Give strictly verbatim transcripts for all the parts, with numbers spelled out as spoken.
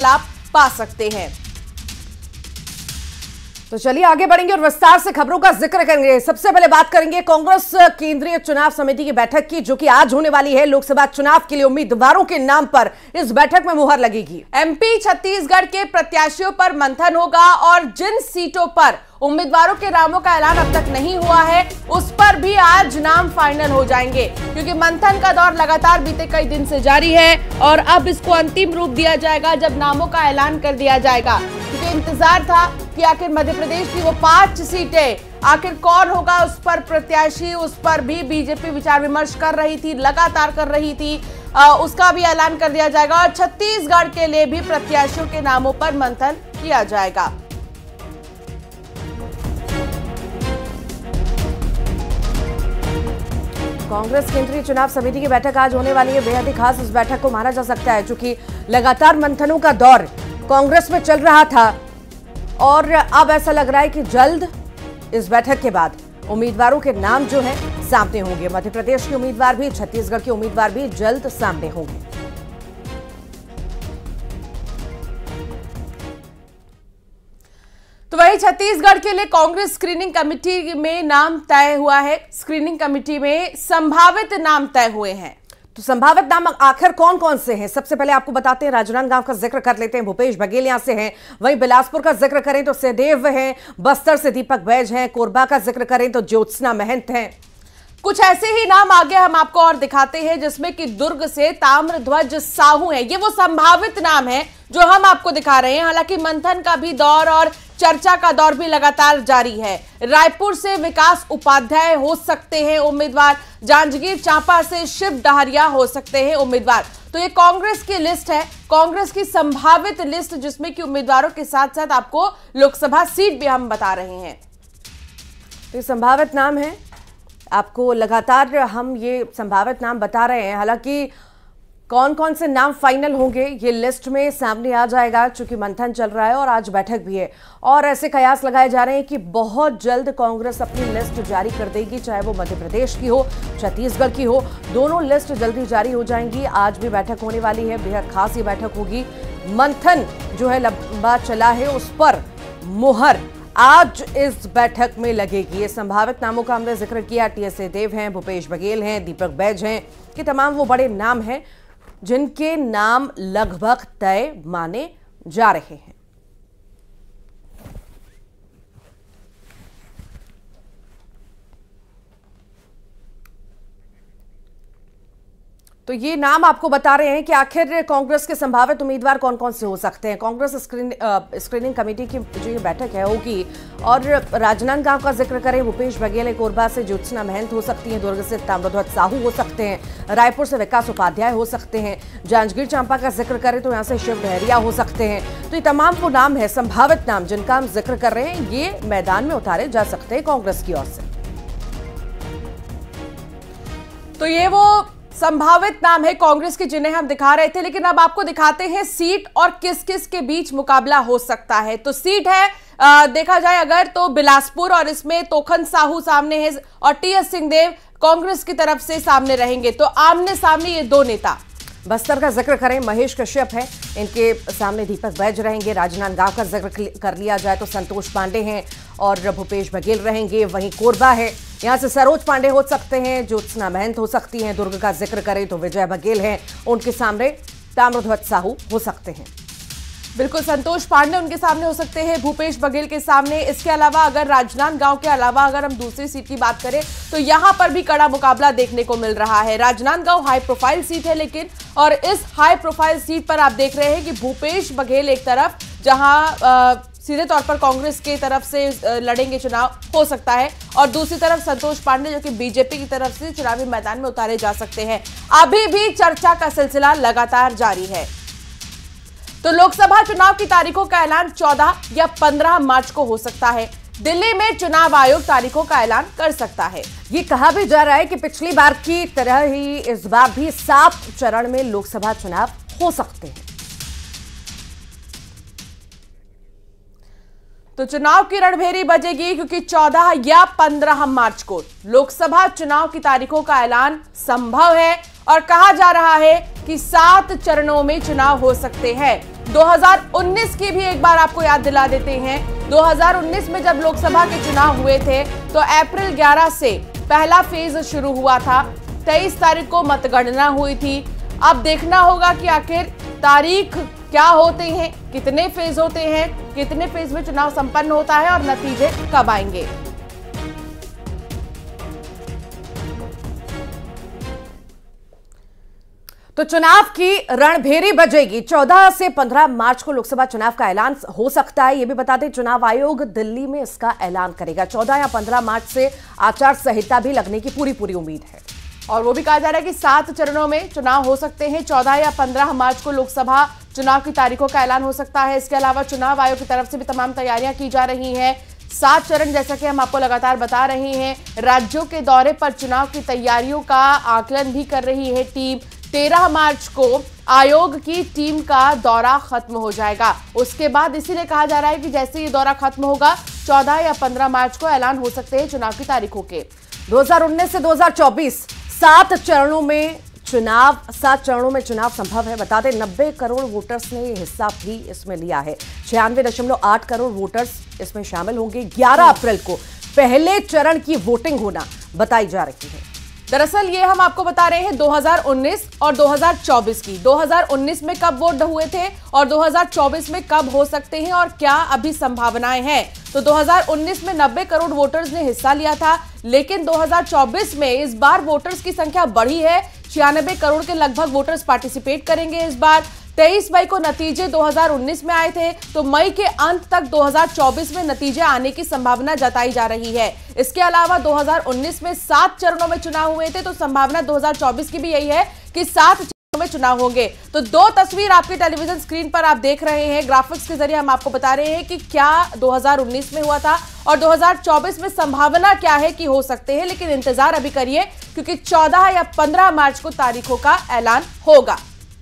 लाभ पा सकते हैं। तो चलिए आगे बढ़ेंगे और विस्तार से खबरों का जिक्र करेंगे। सबसे पहले बात करेंगे कांग्रेस केंद्रीय चुनाव समिति की बैठक की, जो कि आज होने वाली है। लोकसभा चुनाव के लिए उम्मीदवारों के नाम पर इस बैठक में मुहर लगेगी। एमपी छत्तीसगढ़ के प्रत्याशियों पर मंथन होगा और जिन सीटों पर उम्मीदवारों के नामों का ऐलान अब तक नहीं हुआ है उस पर भी आज नाम फाइनल हो जाएंगे, क्योंकि मंथन का दौर लगातार बीते कई दिन से जारी है और अब इसको अंतिम रूप दिया जाएगा जब नामों का ऐलान कर दिया जाएगा। क्योंकि इंतजार था कि आखिर मध्य प्रदेश की वो पांच सीटें आखिर कौन होगा उस पर प्रत्याशी, उस पर भी बीजेपी विचार विमर्श कर रही थी, लगातार कर रही थी। आ, उसका भी ऐलान कर दिया जाएगा और छत्तीसगढ़ के लिए भी प्रत्याशियों के नामों पर मंथन किया जाएगा। कांग्रेस केंद्रीय चुनाव समिति की बैठक आज होने वाली है। बेहद ही खास इस बैठक को माना जा सकता है, क्योंकि लगातार मंथनों का दौर कांग्रेस में चल रहा था और अब ऐसा लग रहा है कि जल्द इस बैठक के बाद उम्मीदवारों के नाम जो हैं सामने होंगे। मध्य प्रदेश के उम्मीदवार भी, छत्तीसगढ़ के उम्मीदवार भी जल्द सामने होंगे। तो वही छत्तीसगढ़ के लिए कांग्रेस स्क्रीनिंग कमेटी में नाम तय हुआ है। स्क्रीनिंग कमेटी में संभावित नाम तय हुए हैं। तो संभावित नाम आखिर कौन कौन से हैं? सबसे पहले आपको बताते हैं, राजनांदगांव का जिक्र कर लेते हैं, भूपेश बघेल यहां से हैं। वहीं बिलासपुर का जिक्र करें तो सहदेव हैं, बस्तर से दीपक बैज हैं, कोरबा का जिक्र करें तो ज्योत्सना महंत हैं। कुछ ऐसे ही नाम आगे हम आपको और दिखाते हैं, जिसमें कि दुर्ग से ताम्रध्वज साहू हैं। ये वो संभावित नाम है जो हम आपको दिखा रहे हैं। हालांकि मंथन का भी दौर और चर्चा का दौर भी लगातार जारी है। रायपुर से विकास उपाध्याय हो सकते हैं उम्मीदवार, जांजगीर चांपा से शिव डहरिया हो सकते हैं उम्मीदवार। तो ये कांग्रेस की लिस्ट है, कांग्रेस की संभावित लिस्ट, जिसमें कि उम्मीदवारों के साथ साथ आपको लोकसभा सीट भी हम बता रहे हैं। तो ये संभावित नाम है, आपको लगातार हम ये संभावित नाम बता रहे हैं। हालांकि कौन कौन से नाम फाइनल होंगे ये लिस्ट में सामने आ जाएगा, चूंकि मंथन चल रहा है और आज बैठक भी है। और ऐसे कयास लगाए जा रहे हैं कि बहुत जल्द कांग्रेस अपनी लिस्ट जारी कर देगी, चाहे वो मध्य प्रदेश की हो, छत्तीसगढ़ की हो, दोनों लिस्ट जल्दी जारी हो जाएंगी। आज भी बैठक होने वाली है, बेहद खास ये बैठक होगी। मंथन जो है लंबा चला है, उस पर मुहर आज इस बैठक में लगेगी। ये संभावित नामों का हमने जिक्र किया, टी एस सहदेव हैं, भूपेश बघेल हैं, दीपक बैज हैं, कि तमाम वो बड़े नाम हैं जिनके नाम लगभग तय माने जा रहे हैं। तो ये नाम आपको बता रहे हैं कि आखिर कांग्रेस के संभावित उम्मीदवार कौन कौन से हो सकते हैं। कांग्रेस स्क्रीन, स्क्रीनिंग कमेटी की जो ये बैठक है होगी, और राजनांदगांव का जिक्र करें, भूपेश बघेल, कोरबा से ज्योत्सना महंत हो सकती हैं, दुर्ग से ताम्रध्वज साहू हो सकते हैं, रायपुर से विकास उपाध्याय हो सकते हैं, जांजगीर चांपा का जिक्र करें तो यहाँ से शिव डहरिया हो सकते हैं। तो ये तमाम वो नाम है, संभावित नाम, जिनका हम जिक्र कर रहे हैं, ये मैदान में उतारे जा सकते हैं कांग्रेस की ओर से। तो ये वो संभावित नाम है कांग्रेस के, जिन्हें हम दिखा रहे थे। लेकिन अब आपको दिखाते हैं सीट और किस किस के बीच मुकाबला हो सकता है। तो सीट है, आ, देखा जाए अगर तो बिलासपुर, और इसमें तोखन साहू सामने है और टी एस सिंहदेव कांग्रेस की तरफ से सामने रहेंगे। तो आमने सामने ये दो नेता। बस्तर का जिक्र करें, महेश कश्यप है, इनके सामने दीपक बैज रहेंगे। राजनांदगांव का जिक्र कर लिया जाए तो संतोष पांडे हैं और भूपेश बघेल रहेंगे। वहीं कोरबा है, यहाँ से सरोज पांडे हो सकते हैं, ज्योत्सना महंत हो सकती हैं। दुर्ग का जिक्र करें तो विजय बघेल हैं, उनके सामने ताम्रध्वज साहू हो सकते हैं। बिल्कुल, संतोष पांडे उनके सामने हो सकते हैं, भूपेश बघेल के सामने। इसके अलावा अगर राजनांदगांव के अलावा अगर हम दूसरी सीट की बात करें तो यहां पर भी कड़ा मुकाबला देखने को मिल रहा है। राजनांदगांव हाई प्रोफाइल सीट है, लेकिन और इस हाई प्रोफाइल सीट पर आप देख रहे हैं कि भूपेश बघेल एक तरफ, जहां आ, सीधे तौर पर कांग्रेस की तरफ से लड़ेंगे चुनाव, हो सकता है, और दूसरी तरफ संतोष पांडे जो कि बीजेपी की तरफ से चुनावी मैदान में उतारे जा सकते हैं। अभी भी चर्चा का सिलसिला लगातार जारी है। तो लोकसभा चुनाव की तारीखों का ऐलान चौदह या पंद्रह मार्च को हो सकता है। दिल्ली में चुनाव आयोग तारीखों का ऐलान कर सकता है। ये कहा भी जा रहा है कि पिछली बार की तरह ही इस बार भी सात चरण में लोकसभा चुनाव हो सकते हैं। तो चुनाव की रणभेरी बजेगी, क्योंकि चौदह या पंद्रह मार्च को लोकसभा चुनाव की तारीखों का ऐलान संभव है और कहा जा रहा है कि सात चरणों में चुनाव हो सकते हैं। दो हज़ार उन्नीस की भी एक बार आपको याद दिला देते हैं। दो हज़ार उन्नीस में जब लोकसभा के चुनाव हुए थे तो अप्रैल ग्यारह से पहला फेज शुरू हुआ था। तेईस तारीख को मतगणना हुई थी। अब देखना होगा कि आखिर तारीख क्या होते हैं, कितने फेज होते हैं, कितने फेज में चुनाव संपन्न होता है और नतीजे कब आएंगे। तो चुनाव की रणभेरी बजेगी। चौदह से पंद्रह मार्च को लोकसभा चुनाव का ऐलान हो सकता है। यह भी बता दें, चुनाव आयोग दिल्ली में इसका ऐलान करेगा। चौदह या पंद्रह मार्च से आचार संहिता भी लगने की पूरी पूरी उम्मीद है। और वो भी कहा जा रहा है कि सात चरणों में चुनाव हो सकते हैं। चौदह या पंद्रह मार्च को लोकसभा चुनाव की तारीखों का ऐलान हो सकता है। इसके अलावा चुनाव आयोग की तरफ से भी तमाम तैयारियां की जा रही हैं। सात चरण, जैसा कि हम आपको लगातार बता रहे हैं, राज्यों के दौरे पर चुनाव की तैयारियों का आकलन भी कर रही है टीम। तेरह मार्च को आयोग की टीम का दौरा खत्म हो जाएगा। उसके बाद इसीलिए कहा जा रहा है कि जैसे ये दौरा खत्म होगा चौदह या पंद्रह मार्च को ऐलान हो सकते हैं चुनाव की तारीखों के। दो हज़ार उन्नीस से दो हज़ार चौबीस सात चरणों में चुनाव सात चरणों में चुनाव संभव है। बता दें, नब्बे करोड़ वोटर्स ने हिस्सा भी इसमें लिया है। छियानवे दशमलव आठ करोड़ वोटर्स इसमें शामिल होंगे। ग्यारह अप्रैल को पहले चरण की वोटिंग होना बताई जा रही है। दरअसल ये हम आपको बता रहे हैं दो हज़ार उन्नीस और दो हज़ार चौबीस की। दो हज़ार उन्नीस में कब वोट हुए थे और दो हज़ार चौबीस में कब हो सकते हैं और क्या अभी संभावनाएं हैं। तो दो हज़ार उन्नीस में नब्बे करोड़ वोटर्स ने हिस्सा लिया था, लेकिन दो हज़ार चौबीस में इस बार वोटर्स की संख्या बढ़ी है। छियानबे करोड़ के लगभग वोटर्स पार्टिसिपेट करेंगे इस बार। तेईस मई को नतीजे दो हज़ार उन्नीस में आए थे, तो मई के अंत तक दो हज़ार चौबीस में नतीजे आने की संभावना जताई जा रही है। इसके अलावा दो हज़ार उन्नीस में सात चरणों में चुनाव हुए थे, तो संभावना दो हज़ार चौबीस की भी यही है कि सात चरणों में चुनाव होंगे। तो दो तस्वीर आपके टेलीविजन स्क्रीन पर आप देख रहे हैं। ग्राफिक्स के जरिए हम आपको बता रहे हैं कि क्या दो हज़ार उन्नीस में हुआ था और दो हज़ार चौबीस में संभावना क्या है कि हो सकते हैं। लेकिन इंतजार अभी करिए, क्योंकि चौदह या पंद्रह मार्च को तारीखों का ऐलान होगा।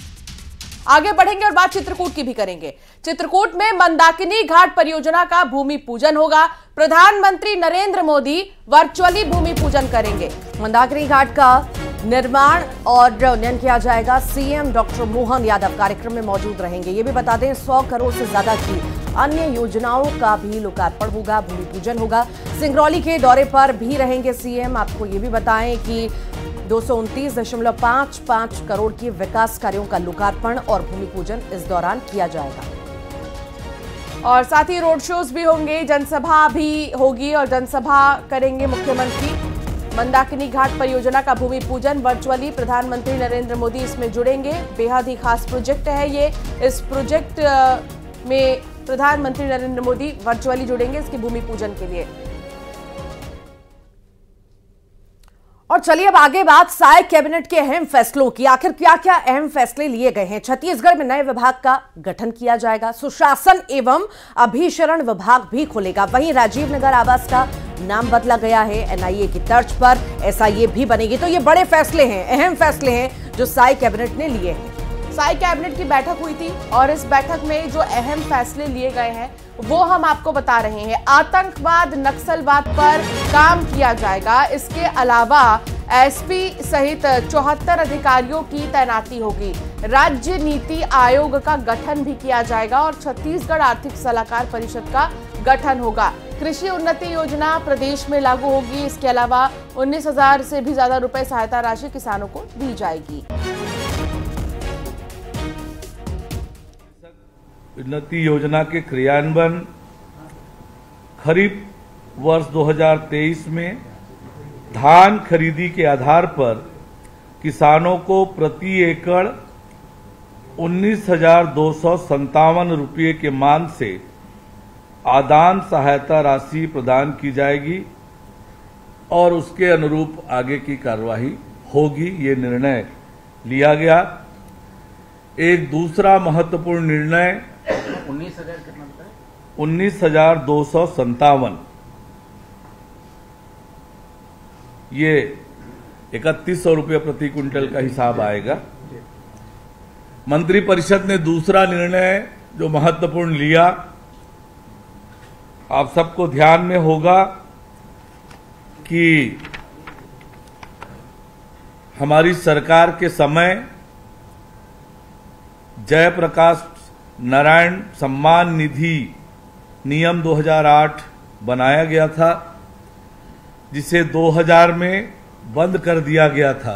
आगे बढ़ेंगे और बात चित्रकूट की भी करेंगे। चित्रकूट में मंदाकिनी घाट परियोजना का भूमि पूजन होगा। प्रधानमंत्री नरेंद्र मोदी वर्चुअली भूमि पूजन करेंगे। मंदाकिनी घाट का निर्माण और उन्नयन किया जाएगा। सीएम डॉक्टर मोहन यादव कार्यक्रम में मौजूद रहेंगे। ये भी बता दें, सौ करोड़ से ज्यादा की अन्य योजनाओं का भी लोकार्पण होगा, भूमि पूजन होगा। सिंगरौली के दौरे पर भी रहेंगे सीएम। आपको ये भी बताएं कि दो सौ उनतीस दशमलव पांच पांच करोड़ की विकास कार्यों का लोकार्पण और भूमि पूजन इस दौरान किया जाएगा। और साथ ही रोड शोज भी होंगे, जनसभा भी होगी और जनसभा करेंगे मुख्यमंत्री। मंदाकिनी घाट परियोजना का भूमि पूजन वर्चुअली प्रधानमंत्री नरेंद्र मोदी इसमें जुड़ेंगे। बेहद ही खास प्रोजेक्ट है ये। इस प्रोजेक्ट में प्रधानमंत्री नरेंद्र मोदी वर्चुअली जुड़ेंगे इसके भूमि पूजन के लिए। और चलिए अब आगे बात साय कैबिनेट के अहम फैसलों की। आखिर क्या क्या अहम फैसले लिए गए हैं। छत्तीसगढ़ में नए विभाग का गठन किया जाएगा। सुशासन एवं अभिशरण विभाग भी खुलेगा। वहीं राजीव नगर आवास का नाम बदला गया है। एनआईए की तर्ज पर एसआईए भी बनेगी। तो ये बड़े फैसले हैं, अहम फैसले हैं जो साय कैबिनेट ने लिए हैं। साय कैबिनेट की बैठक हुई थी और इस बैठक में जो अहम फैसले लिए गए हैं वो हम आपको बता रहे हैं। आतंकवाद, नक्सलवाद पर काम किया जाएगा। इसके अलावा एसपी सहित चौहत्तर अधिकारियों की तैनाती होगी। राज्य नीति आयोग का गठन भी किया जाएगा और छत्तीसगढ़ आर्थिक सलाहकार परिषद का गठन होगा। कृषि उन्नति योजना प्रदेश में लागू होगी। इसके अलावा उन्नीस हजार से भी ज्यादा रुपए सहायता राशि किसानों को दी जाएगी। उन्नति योजना के क्रियान्वयन खरीफ वर्ष दो हज़ार तेईस में धान खरीदी के आधार पर किसानों को प्रति एकड़ उन्नीस हजार दो सौ संतावन रुपये के मान से आदान सहायता राशि प्रदान की जाएगी और उसके अनुरूप आगे की कार्यवाही होगी। ये निर्णय लिया गया। एक दूसरा महत्वपूर्ण निर्णय उन्नीस हजार कितना बताया? उन्नीस हजार दो सौ संतावन, ये इकतीस सौ रुपये प्रति क्विंटल का हिसाब आएगा। मंत्रिपरिषद ने दूसरा निर्णय जो महत्वपूर्ण लिया, आप सबको ध्यान में होगा कि हमारी सरकार के समय जयप्रकाश नारायण सम्मान निधि नियम दो हज़ार आठ बनाया गया था, जिसे दो हज़ार में बंद कर दिया गया था।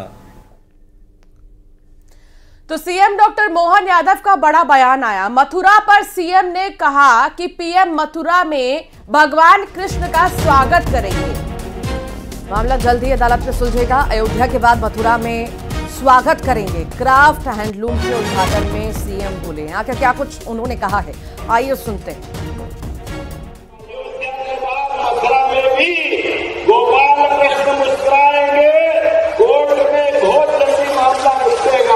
तो सीएम डॉक्टर मोहन यादव का बड़ा बयान आया। मथुरा पर सीएम ने कहा कि पीएम मथुरा में भगवान कृष्ण का स्वागत करेंगे। मामला जल्द ही अदालत में सुलझेगा। अयोध्या के बाद मथुरा में स्वागत करेंगे। क्राफ्ट हैंडलूम के उद्घाटन में सीएम बोले। आखिर क्या कुछ उन्होंने कहा है, आइए सुनते हैं। मथुरा में भी गोपाल कृष्ण मुस्कुराएंगे, कोर्ट में बहुत जल्दी मामला निपटेगा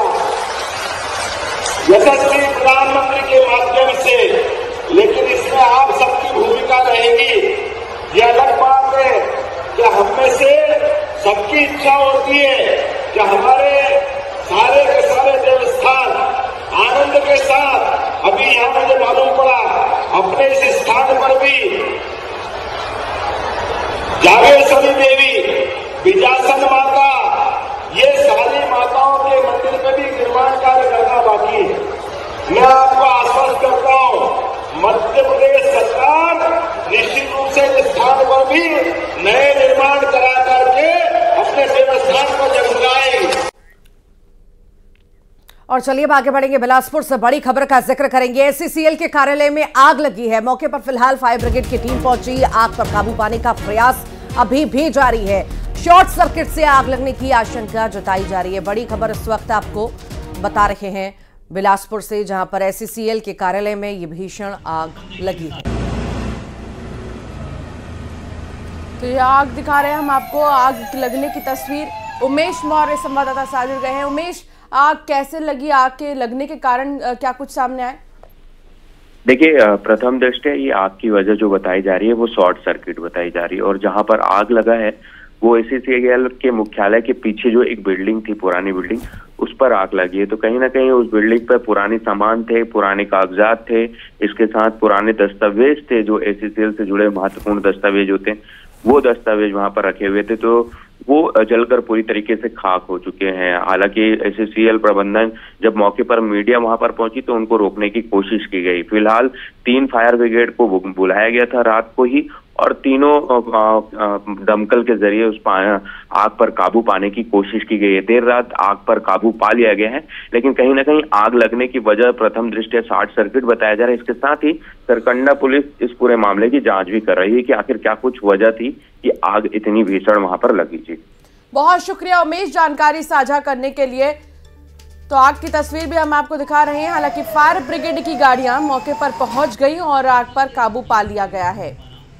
यशस्वी प्रधानमंत्री के माध्यम से। लेकिन इसमें आप सबकी भूमिका रहेगी। ये अलग बात है कि हम में से सबकी इच्छा होती है कि हमारे सारे के सारे देवस्थान आनंद के साथ, अभी यहां मुझे मालूम पड़ा अपने इस स्थान पर भी जागेश्वरी देवी, विजासन माता, ये सारी माताओं के मंदिर में भी निर्माण कार्य करना बाकी है। मैं आपको आश्वस्त करता हूं, मध्य प्रदेश सरकार निश्चित रूप से इस स्थान पर भी नए निर्माण करा करके अपने देवस्थान को जगमगाएगी। और चलिए अब आगे बढ़ेंगे। बिलासपुर से बड़ी खबर का जिक्र करेंगे। एससीसीएल के कार्यालय में आग लगी है। मौके पर फिलहाल फायर ब्रिगेड की टीम पहुंची। आग पर काबू पाने का प्रयास अभी भी जारी है। शॉर्ट सर्किट से आग लगने की आशंका जताई जा रही है। बड़ी खबर इस वक्त आपको बता रहे हैं बिलासपुर से, जहां पर एससीसीएल के कार्यालय में ये भीषण आग लगी है। तो ये आग दिखा रहे हैं हम आपको, आग लगने की तस्वीर। उमेश मौर्य संवाददाता साथ जुड़ गए हैं। उमेश, आग कैसे लगी, आग के लगने के कारण क्या कुछ सामने आए? देखिए, प्रथम दृष्टया ये आग की वजह जो बताई जा रही है वो शॉर्ट सर्किट बताई जा रही है। और जहां पर आग लगा है वो एससीसीएल के मुख्यालय के पीछे जो एक बिल्डिंग थी, पुरानी बिल्डिंग, उस पर आग लगी है। तो कहीं ना कहीं उस बिल्डिंग पर पुराने सामान थे, पुराने कागजात थे, इसके साथ पुराने दस्तावेज थे, जो एससीसीएल से जुड़े महत्वपूर्ण दस्तावेज होते हैं, वो दस्तावेज वहां पर रखे हुए थे। तो वो जलकर पूरी तरीके से खाक हो चुके हैं। हालांकि एससीसीएल प्रबंधन जब मौके पर मीडिया वहां पर पहुंची तो उनको रोकने की कोशिश की गई। फिलहाल तीन फायर ब्रिगेड को बुलाया गया था रात को ही, और तीनों दमकल के जरिए उस आग पर काबू पाने की कोशिश की गई है। देर रात आग पर काबू पा लिया गया है, लेकिन कहीं ना कहीं आग लगने की वजह प्रथम दृष्टया शॉर्ट सर्किट बताया जा रहा है। इसके साथ ही सरकंडा पुलिस इस पूरे मामले की जांच भी कर रही है कि आखिर क्या कुछ वजह थी कि आग इतनी भीषण वहां पर लगी थी। बहुत शुक्रिया उमेश जानकारी साझा करने के लिए। तो आग की तस्वीर भी हम आपको दिखा रहे हैं। हालांकि फायर ब्रिगेड की गाड़ियां मौके पर पहुंच गई और आग पर काबू पा लिया गया है।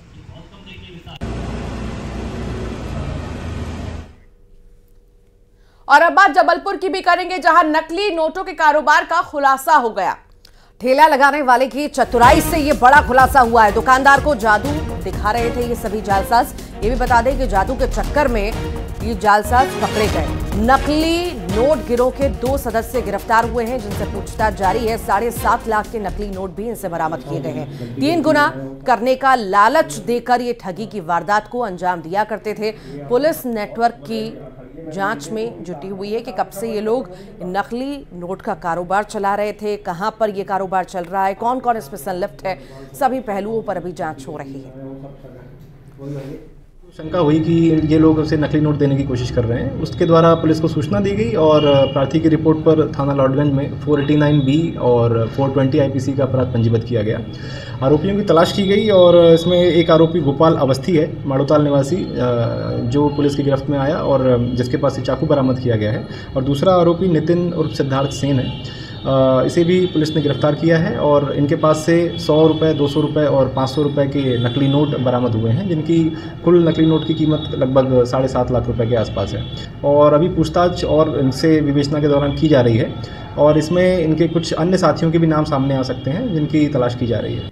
और अब बात जबलपुर की भी करेंगे, जहां नकली नोटों के कारोबार का खुलासा हो गया। ठेला लगाने वाले की चतुराई से ये बड़ा खुलासा हुआ है। दुकानदार को जादू दिखा रहे थे ये सभी जालसाज। ये भी बता दें कि जादू के चक्कर में ये जालसाज पकड़े गए। नकली नोट गिरोह के दो सदस्य गिरफ्तार हुए हैं, जिनसे पूछताछ जारी है। साढ़े सात लाख के नकली नोट भी इनसे बरामद किए गए हैं। तीन गुना करने का लालच देकर ये ठगी की वारदात को अंजाम दिया करते थे। पुलिस नेटवर्क की जांच में जुटी हुई है कि कब से ये लोग नकली नोट का कारोबार चला रहे थे, कहां पर ये कारोबार चल रहा है, कौन कौन इसमें संलिप्त है, सभी पहलुओं पर अभी जांच हो रही है। शंका हुई कि ये लोग उसे नकली नोट देने की कोशिश कर रहे हैं। उसके द्वारा पुलिस को सूचना दी गई और प्रार्थी की रिपोर्ट पर थाना लॉर्डगंज में चार सौ नवासी बी और चार सौ बीस आईपीसी का अपराध पंजीबद्ध किया गया। आरोपियों की तलाश की गई और इसमें एक आरोपी गोपाल अवस्थी है, माड़ोताल निवासी, जो पुलिस की गिरफ्त में आया और जिसके पास से चाकू बरामद किया गया है। और दूसरा आरोपी नितिन उर्फ सिद्धार्थ सेन है, इसे भी पुलिस ने गिरफ्तार किया है और इनके पास से सौ रुपये, दो सौ रुपये और पाँच सौ रुपये के नकली नोट बरामद हुए हैं, जिनकी कुल नकली नोट की कीमत लगभग साढ़े सात लाख रुपए के आसपास है। और अभी पूछताछ और इनसे विवेचना के दौरान की जा रही है और इसमें इनके कुछ अन्य साथियों के भी नाम सामने आ सकते हैं, जिनकी तलाश की जा रही है।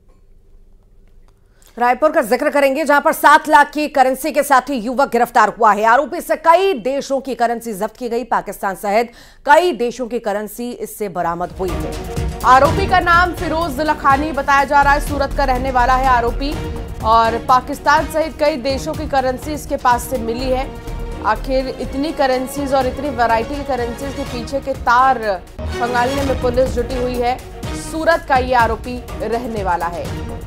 रायपुर का जिक्र करेंगे, जहां पर सात लाख की करेंसी के साथ ही युवक गिरफ्तार हुआ है। आरोपी से कई देशों की करेंसी जब्त की गई। पाकिस्तान सहित कई देशों की करेंसी इससे बरामद हुई है। आरोपी का नाम फिरोज लखानी बताया जा रहा है। सूरत का रहने वाला है आरोपी और पाकिस्तान सहित कई देशों की करेंसी इसके पास से मिली है। आखिर इतनी करेंसीज और इतनी वैरायटी की करेंसीज के पीछे के तार खंगालने में पुलिस जुटी हुई है। सूरत का ये आरोपी रहने वाला है।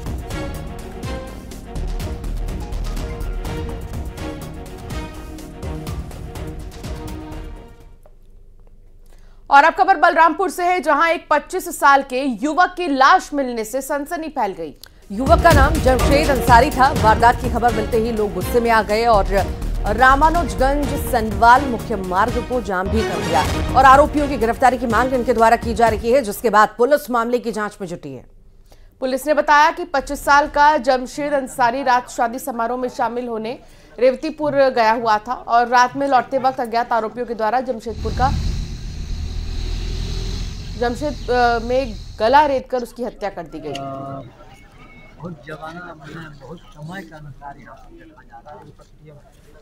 और अब खबर बलरामपुर से है, जहां एक पच्चीस साल के युवक की लाश मिलने से सनसनी फैल गई। युवक का नाम जमशेद अंसारी था। वारदात की खबर मिलते ही लोग गुस्से में आ गए और रामानुजगंज सनवाल मुख्य मार्ग को जाम भी कर दिया और आरोपियों की गिरफ्तारी की मांग इनके द्वारा की जा रही है, जिसके बाद पुलिस मामले की जांच में जुटी है। पुलिस ने बताया कि पच्चीस साल का जमशेद अंसारी रात शादी समारोह में शामिल होने रेवतीपुर गया हुआ था और रात में लौटते वक्त अज्ञात आरोपियों के द्वारा जमशेदपुर का जमशेद में गला रेतकर उसकी हत्या कर दी गई। बहुत जमाना बहुत समय का अनुसार यहाँ देखा जा रहा है।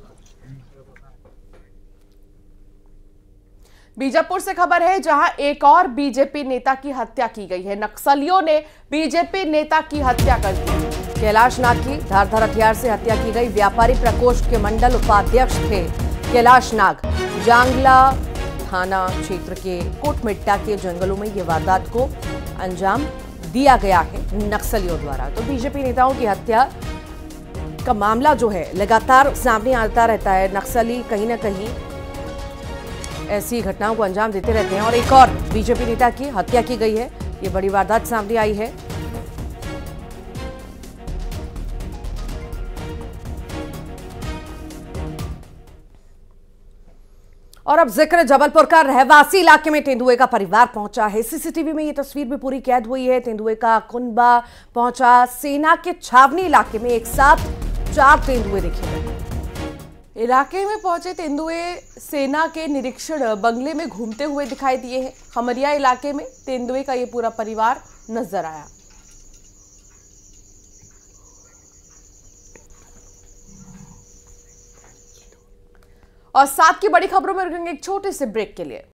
बीजापुर से खबर है, जहां एक और बीजेपी नेता की हत्या की गई है। नक्सलियों ने बीजेपी नेता की हत्या कर दी। कैलाश नाग की धारदार हथियार से हत्या की गई। व्यापारी प्रकोष्ठ के मंडल उपाध्यक्ष थे कैलाश नाग। जांगला थाना क्षेत्र के कोटमिट्टा के जंगलों में ये वारदात को अंजाम दिया गया है नक्सलियों द्वारा। तो बीजेपी नेताओं की हत्या का मामला जो है लगातार सामने आता रहता है। नक्सली कहीं ना कहीं ऐसी घटनाओं को अंजाम देते रहते हैं और एक और बीजेपी नेता की हत्या की गई है। ये बड़ी वारदात सामने आई है। और अब जिक्र जबलपुर का। रहवासी इलाके में तेंदुए का परिवार पहुंचा है। सीसीटीवी में ये तस्वीर भी पूरी कैद हुई है। तेंदुए का कुनबा पहुंचा सेना के छावनी इलाके में। एक साथ चार तेंदुए देखे गए। इलाके में पहुंचे तेंदुए सेना के निरीक्षण बंगले में घूमते हुए दिखाई दिए हैं। खमरिया इलाके में तेंदुए का ये पूरा परिवार नजर आया। और साथ की बड़ी खबरों में रुकेंगे एक छोटे से ब्रेक के लिए।